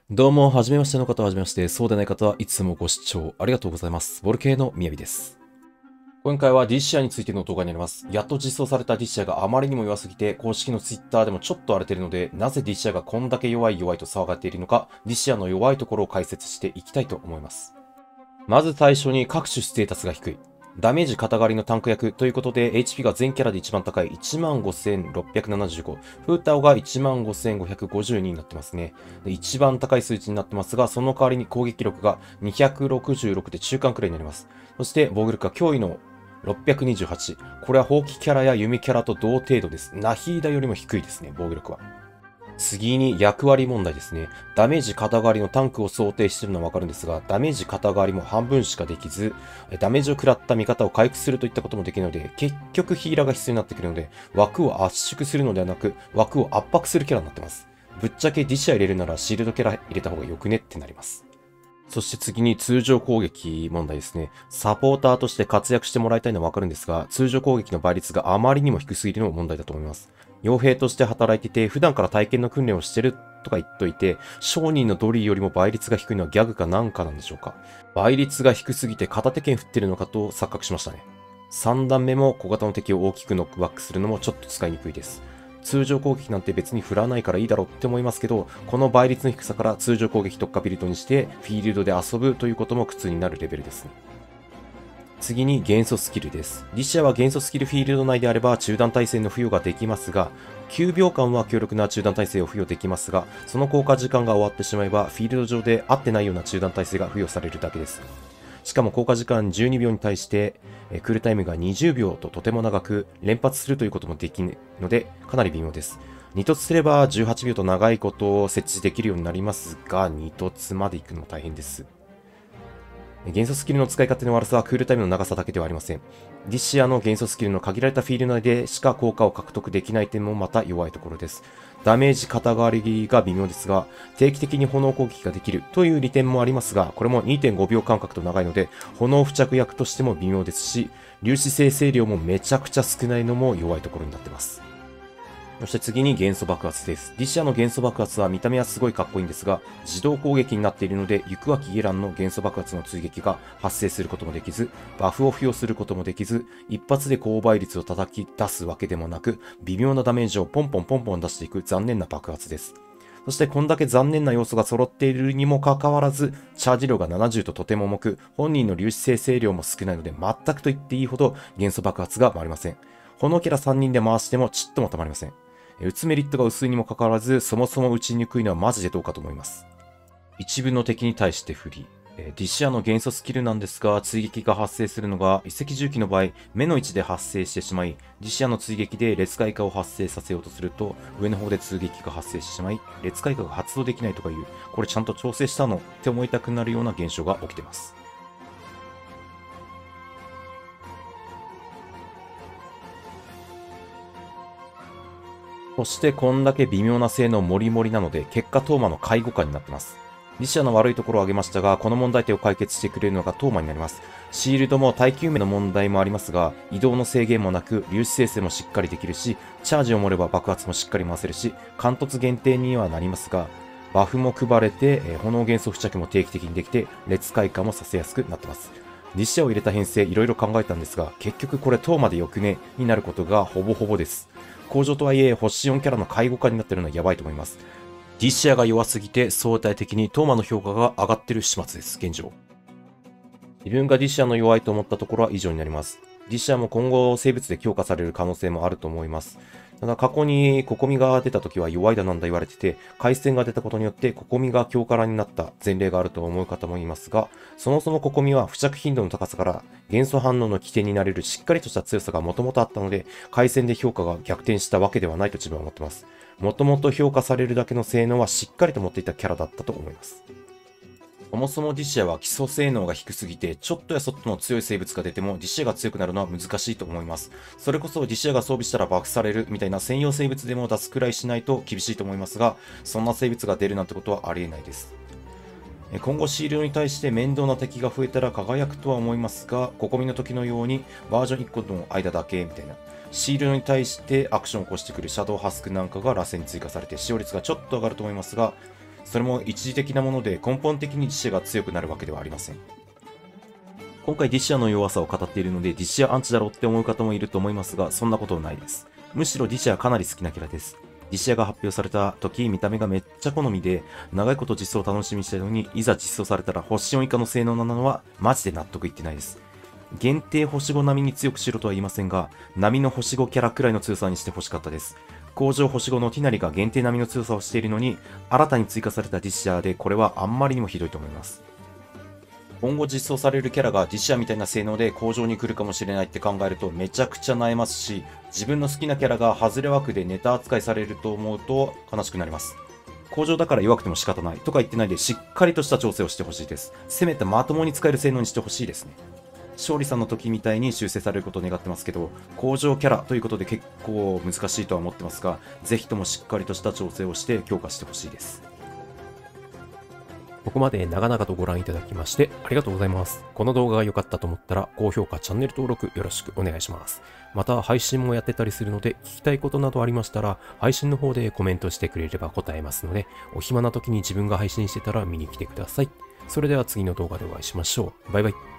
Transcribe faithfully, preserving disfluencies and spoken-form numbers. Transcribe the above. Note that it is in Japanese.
どうも、はじめましての方はじめまして、そうでない方はいつもご視聴ありがとうございます。ボルケーのみやびです。今回は ディーシーアイ についての動画になります。やっと実装された ディーシーアイ があまりにも弱すぎて、公式の Twitter でもちょっと荒れているので、なぜ ディーシーアイ がこんだけ弱い弱いと騒がれているのか、ディーシーアイ の弱いところを解説していきたいと思います。まず最初に各種ステータスが低い。ダメージ肩代わりのタンク役ということで エイチピー が全キャラで一番高い いちまんごせんろっぴゃくななじゅうご。フータオが いちまんごせんごひゃくごじゅうに になってますね。で一番高い数値になってますが、その代わりに攻撃力がにひゃくろくじゅうろくで中間くらいになります。そして防御力が驚異のろっぴゃくにじゅうはち。これは放棄キャラや弓キャラと同程度です。ナヒーダよりも低いですね、防御力は。次に役割問題ですね。ダメージ肩代わりのタンクを想定しているのはわかるんですが、ダメージ肩代わりも半分しかできず、ダメージを食らった味方を回復するといったこともできるので、結局ヒーラーが必要になってくるので、枠を圧縮するのではなく、枠を圧迫するキャラになってます。ぶっちゃけディシャ入れるならシールドキャラ入れた方がよくねってなります。そして次に通常攻撃問題ですね。サポーターとして活躍してもらいたいのはわかるんですが、通常攻撃の倍率があまりにも低すぎるのも問題だと思います。傭兵として働いていて、普段から体験の訓練をしてるとか言っといて、商人のドリーよりも倍率が低いのはギャグかなんかなんでしょうか。倍率が低すぎて片手剣振ってるのかと錯覚しましたね。さん段目も小型の敵を大きくノックバックするのもちょっと使いにくいです。通常攻撃なんて別に振らないからいいだろうって思いますけど、この倍率の低さから通常攻撃特化ビルドにしてフィールドで遊ぶということも苦痛になるレベルですね。次に元素スキルです。リシアは元素スキルフィールド内であれば中断耐性の付与ができますが、きゅうびょうかんは強力な中断耐性を付与できますが、その効果時間が終わってしまえばフィールド上で合ってないような中断耐性が付与されるだけです。しかも効果時間じゅうにびょうに対して、えクールタイムがにじゅうびょうととても長く、連発するということもできないので、かなり微妙です。に突すればじゅうはちびょうと長いことを設置できるようになりますが、に突まで行くのも大変です。元素スキルの使い方の悪さはクールタイムの長さだけではありません。ディシアの元素スキルの限られたフィールド内でしか効果を獲得できない点もまた弱いところです。ダメージ肩代わりが微妙ですが、定期的に炎攻撃ができるという利点もありますが、これも にてんごびょう間隔と長いので、炎付着役としても微妙ですし、粒子生成量もめちゃくちゃ少ないのも弱いところになっています。そして次に元素爆発です。ディシアの元素爆発は見た目はすごいかっこいいんですが、自動攻撃になっているので、行くわきゲランの元素爆発の追撃が発生することもできず、バフを付与することもできず、一発で高倍率を叩き出すわけでもなく、微妙なダメージをポンポンポンポン出していく残念な爆発です。そしてこんだけ残念な要素が揃っているにもかかわらず、チャージ量がななじゅうととても重く、本人の粒子生成量も少ないので、全くと言っていいほど元素爆発が回りません。炎キャラさんにんで回してもちっともたまりません。打つメリットが薄いにもかかわらず、そもそも打ちにくいのはマジでどうかと思います。一部の敵に対して不利。ディシアの元素スキルなんですが、追撃が発生するのが、一石重機の場合、目の位置で発生してしまい、ディシアの追撃で列開花を発生させようとすると、上の方で追撃が発生してしまい、列開花が発動できないとかいう、これちゃんと調整したのって思いたくなるような現象が起きています。そしてこんだけ微妙な性能もりもりなので、結果トーマの介護下になってます。リシアの悪いところを挙げましたが、この問題点を解決してくれるのがトーマになります。シールドも耐久面の問題もありますが、移動の制限もなく、粒子生成もしっかりできるし、チャージを盛れば爆発もしっかり回せるし、貫突限定にはなりますが、バフも配れて、えー、炎元素付着も定期的にできて、列開花もさせやすくなってます。リシアを入れた編成いろいろ考えたんですが、結局これトーマでよくねになることがほぼほぼです。向上とはいえ、星よんキャラの介護化になってるのはやばいと思います。ディシアが弱すぎて相対的にトーマの評価が上がってる始末です、現状。自分がディシアの弱いと思ったところは以上になります。ディシアも今後生物で強化される可能性もあると思います。ただ過去にココミが出た時は弱いだなんだ言われてて、回線が出たことによってココミが強化になった前例があると思う方もいますが、そもそもココミは付着頻度の高さから元素反応の起点になれるしっかりとした強さがもともとあったので、回線で評価が逆転したわけではないと自分は思ってます。もともと評価されるだけの性能はしっかりと持っていたキャラだったと思います。そもそもディシアは基礎性能が低すぎて、ちょっとやそっとの強い生物が出てもディシアが強くなるのは難しいと思います。それこそディシアが装備したらバフされるみたいな専用生物でも出すくらいしないと厳しいと思いますが、そんな生物が出るなんてことはありえないです。今後シールドに対して面倒な敵が増えたら輝くとは思いますが、ココミの時のようにバージョンいっこの間だけみたいな。シールドに対してアクションを起こしてくるシャドウハスクなんかが螺旋に追加されて使用率がちょっと上がると思いますが、 それも一時的なもので根本的に実写が強くなるわけではありません。今回ディッシャの弱さを語っているのでディッシャアンチだろうって思う方もいると思いますが、そんなことはないです。むしろディッシャはかなり好きなキャラです。ディッシャが発表された時、見た目がめっちゃ好みで、長いこと実装を楽しみにしてたのに、いざ実装されたら星よん以下の性能なのはマジで納得いってないです。限定星ご並みに強くしろとは言いませんが、並の星ごキャラくらいの強さにしてほしかったです。工場星ごのティナリが限定並みの強さをしているのに、新たに追加されたディッシャーでこれはあんまりにもひどいと思います。今後実装されるキャラがディッシャーみたいな性能で工場に来るかもしれないって考えるとめちゃくちゃ悩ますし、自分の好きなキャラが外れ枠でネタ扱いされると思うと悲しくなります。工場だから弱くても仕方ないとか言ってないで、しっかりとした調整をしてほしいです。せめてまともに使える性能にしてほしいですね。勝利さんの時みたいに修正されることを願ってますけど、工場キャラということで結構難しいとは思ってますが、ぜひともしっかりとした調整をして強化してほしいです。 ここまで長々とご覧いただきましてありがとうございます。この動画が良かったと思ったら高評価、チャンネル登録よろしくお願いします。また配信もやってたりするので聞きたいことなどありましたら配信の方でコメントしてくれれば答えますので、お暇な時に自分が配信してたら見に来てください。それでは次の動画でお会いしましょう。バイバイ。